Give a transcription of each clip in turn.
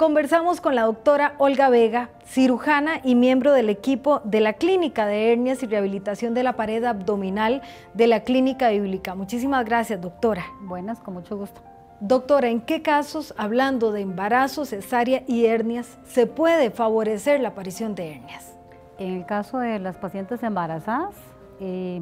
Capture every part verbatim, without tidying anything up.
Conversamos con la doctora Olga Vega, cirujana y miembro del equipo de la Clínica de Hernias y Rehabilitación de la Pared Abdominal de la Clínica Bíblica. Muchísimas gracias, doctora. Buenas, con mucho gusto. Doctora, ¿en qué casos, hablando de embarazo, cesárea y hernias, se puede favorecer la aparición de hernias? En el caso de las pacientes embarazadas, eh,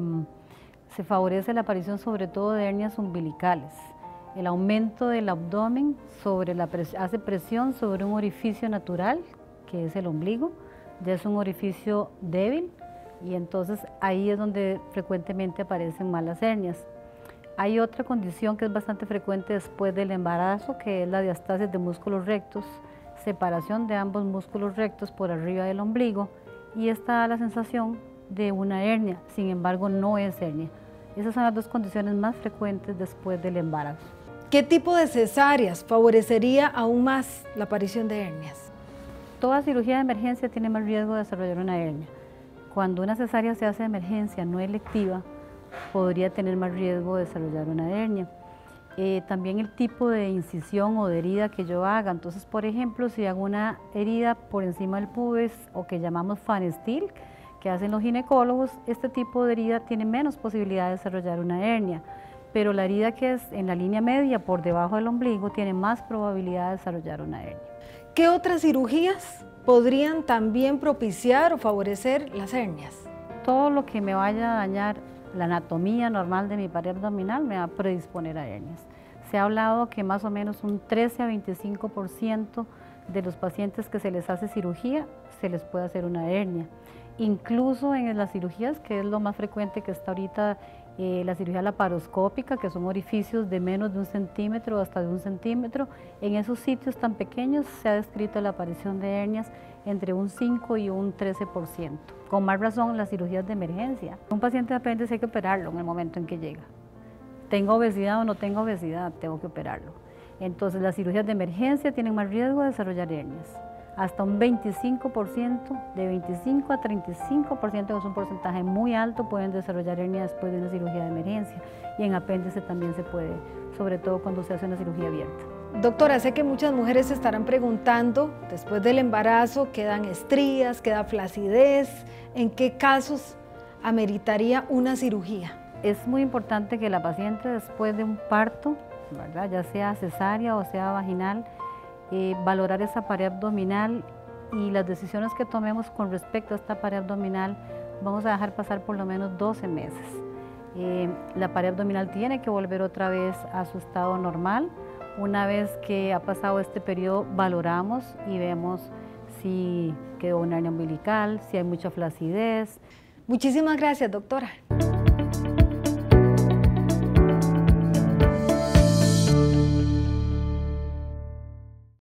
se favorece la aparición sobre todo de hernias umbilicales. El aumento del abdomen sobre la pres hace presión sobre un orificio natural, que es el ombligo, ya es un orificio débil y entonces ahí es donde frecuentemente aparecen malas hernias. Hay otra condición que es bastante frecuente después del embarazo, que es la diastasis de músculos rectos, separación de ambos músculos rectos por arriba del ombligo, y esta da la sensación de una hernia, sin embargo no es hernia. Esas son las dos condiciones más frecuentes después del embarazo. ¿Qué tipo de cesáreas favorecería aún más la aparición de hernias? Toda cirugía de emergencia tiene más riesgo de desarrollar una hernia. Cuando una cesárea se hace de emergencia no electiva, podría tener más riesgo de desarrollar una hernia. Eh, también el tipo de incisión o de herida que yo haga. Entonces, por ejemplo, si hago una herida por encima del pubis o que llamamos fanestil, que hacen los ginecólogos, este tipo de herida tiene menos posibilidad de desarrollar una hernia. Pero la herida que es en la línea media por debajo del ombligo tiene más probabilidad de desarrollar una hernia. ¿Qué otras cirugías podrían también propiciar o favorecer las hernias? Todo lo que me vaya a dañar la anatomía normal de mi pared abdominal me va a predisponer a hernias. Se ha hablado que más o menos un trece a veinticinco por ciento de los pacientes que se les hace cirugía se les puede hacer una hernia. Incluso en las cirugías, que es lo más frecuente que está ahorita, eh, la cirugía laparoscópica, que son orificios de menos de un centímetro hasta de un centímetro, en esos sitios tan pequeños se ha descrito la aparición de hernias entre un cinco y un trece por ciento. Con más razón las cirugías de emergencia. Un paciente de apéndice hay que operarlo en el momento en que llega. Tengo obesidad o no tengo obesidad, tengo que operarlo. Entonces las cirugías de emergencia tienen más riesgo de desarrollar hernias. Hasta un veinticinco por ciento, de veinticinco a treinta y cinco por ciento, que es un porcentaje muy alto, pueden desarrollar hernia después de una cirugía de emergencia. Y en apéndice también se puede, sobre todo cuando se hace una cirugía abierta. Doctora, sé que muchas mujeres se estarán preguntando, después del embarazo, ¿quedan estrías, queda flacidez? ¿En qué casos ameritaría una cirugía? Es muy importante que la paciente después de un parto, ¿verdad?, ya sea cesárea o sea vaginal, Eh, valorar esa pared abdominal, y las decisiones que tomemos con respecto a esta pared abdominal vamos a dejar pasar por lo menos doce meses. Eh, la pared abdominal tiene que volver otra vez a su estado normal. Una vez que ha pasado este periodo valoramos y vemos si quedó una hernia umbilical, si hay mucha flacidez. Muchísimas gracias, doctora.